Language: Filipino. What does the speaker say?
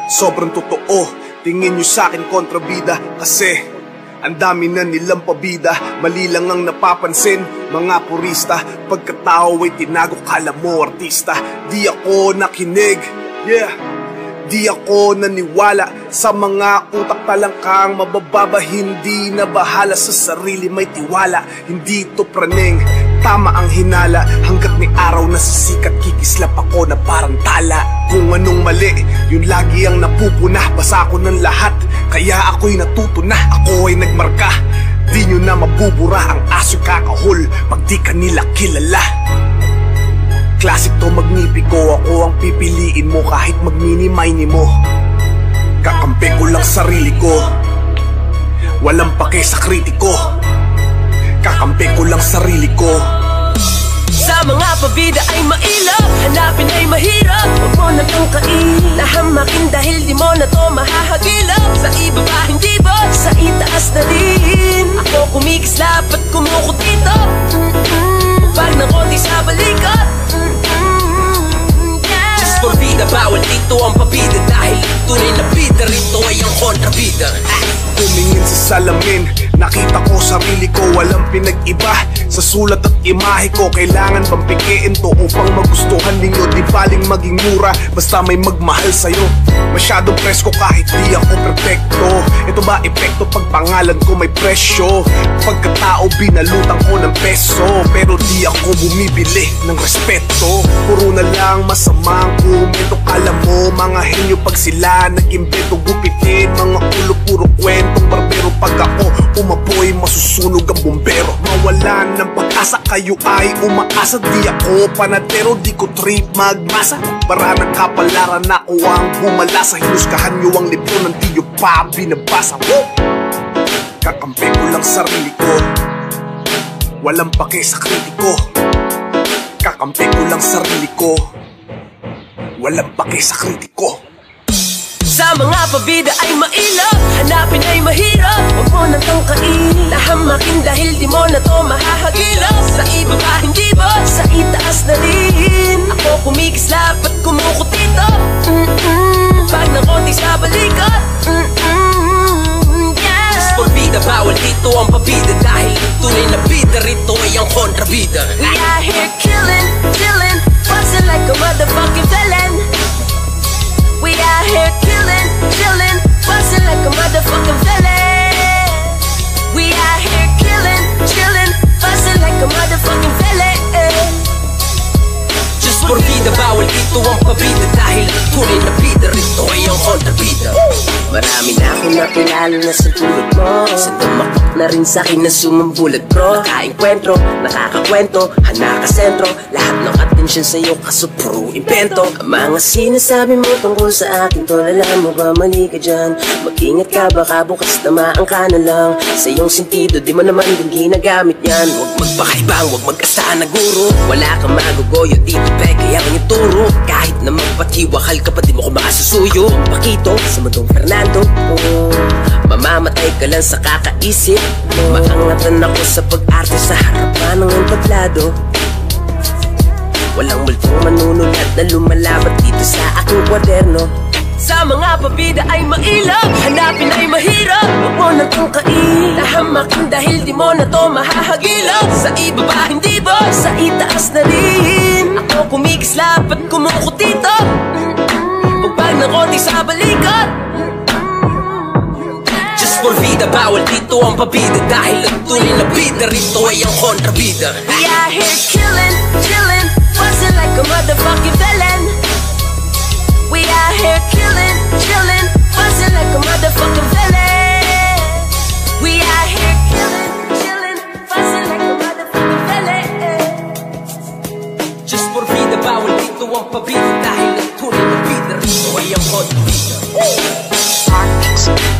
sobrang totoo. Tingin nyo sa'kin kontrabida, kasi ang dami na nilang pabida. Mali lang ang napapansin, mga purista. Pagkatao ay tinago, kala mo artista. Di ako nakinig, di ako naniwala sa mga utak talangkang mabababa. Hindi na bahala sa sarili, may tiwala. Hindi to praneng, tama ang hinala. Hanggat may araw na sisikat, kikislap ako na parang tala. Kung anong mali, yun lagi ang napupuna. Basa ko ng lahat, kaya ako'y natuto na. Ako ay nagmarka, di nyo na mabubura. Ang aso'y kakahol pag di ka nila kilala. Classic to, magnipi ko. Ako ang pipiliin mo kahit magmini-mini mo. Kakampi ko lang sarili ko, walang pake sa kritiko. Kakampi ko lang sarili ko. Sa mga pabida ay mailap, hanapin ay mahirap. Huwag mo na lang kahilahamakin dahil di mo na to mahahagilap. Sa ibaba hindi ba, sa itaas na din. Ako kumikislap at kumuko dito. Pag nakonti sa balikat, just for vida, bawal dito ang pabida. Dahil tunay na bida, rito ay ang kontrabida. Tumingin sa salamin, nakita ko sarili ko, walang pinag-iba. Sa sulat at imahe ko, kailangan bang pikiin to upang magustuhan ninyo? Di baling maging mura, basta may magmahal sa'yo. Masyadong presko kahit di ako perfecto. Ito ba epekto pag pangalan ko may presyo? Pagkatao binalutan ko ng peso, pero di ako bumibili ng respeto. Puro na lang masamang komento. Kala mo mga henyo pag sila nag-imbento. Gupitin mga ulo, puro kwentong barbero. Pag ako umapoy, masusunog ang bumbero. Mawalan ng pag-asa, kayo ay umaasa. Di ako panadero, di ko trip magmasa. Para ng kapalaran na ako ang bumalasa. Hinusgahan nyo ang libro ng di nyo pa binabasa. Kakampi ko lang sarili ko, walang pake sa kritiko. Kakampi ko lang sarili ko, walang pake sa kritiko. Sa mga pabida ay mailap, hanapin ay mahirap. Huwag mo nang kahilahamakin dahil di mo na to mahahagilap. Sa ibaba hindi ba, sa itaas na din. Ako kumikislap at kumuko dito. Pag nakonti sa balikat, just for vida, bawal dito ang pabida. Dahil tunay na bida, rito ay ang kontrabida. We out here killing, chilling, bustin' like a motherfucking villain. We out here killing, chilling, bustin' like a motherfucking villain. We out here killing, chilling, bustin' like a motherfucking villain. Just for vida, bawal dito ang pabida. Dahil tunay na bida, rito ay ang kontrabida. Marami na akong nakilala na sa tulad mo. Sa tumakot na rin sa'kin na sumambulat bro. Nakainkwentro, nakakakwento, hanakasentro. Lahat ng atensyon sa'yo kaso puro invento. Ang mga sinasabi mo tungkol sa akin, tol, alam mo ba mali ka dyan? Mag-ingat ka, baka bukas tamaan ka na lang. Sa iyong sentido, di mo naman din ginagamit yan. Huwag magpakaibang, huwag mag-asahan na guro. Wala kang magugoyo dito, peke ang ituro. Kahit na magpatiwakal ka pa, di mo ko makasusuyo. Ang pakito sa mundong Fernando, mamamatay ka lang sa kakaisip. Maangatan ako sa pag-arte sa harapan ng entablado. Walang multong manunulat na lumalabat dito sa aking kwaderno. Sa mga pabida ay mailap, hanapin ay mahirap. Huwag mo na itong kahilahamakin dahil di mo na to mahahagilap. Sa ibaba hindi ba, sa itaas na din. Ako kumikislap at kumuko dito. Pag nakonti sa balikat, just for vida, bawal dito ang pabida. Dahil ang tunay na bida, rito ay ang kontrabida. We out here killing, chilling, bustin' like a motherfucking villain. We out here killing, chilling, bustin' like a motherfucking villain. We out here killing, chilling, bustin' like a motherfucking villain. Just for vida, bawal dito ang pabida. Dahil ang tunay na bida, rito ay ang kontrabida.